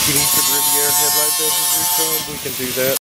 You need some Riviera headlight bezels reformed, we can do that.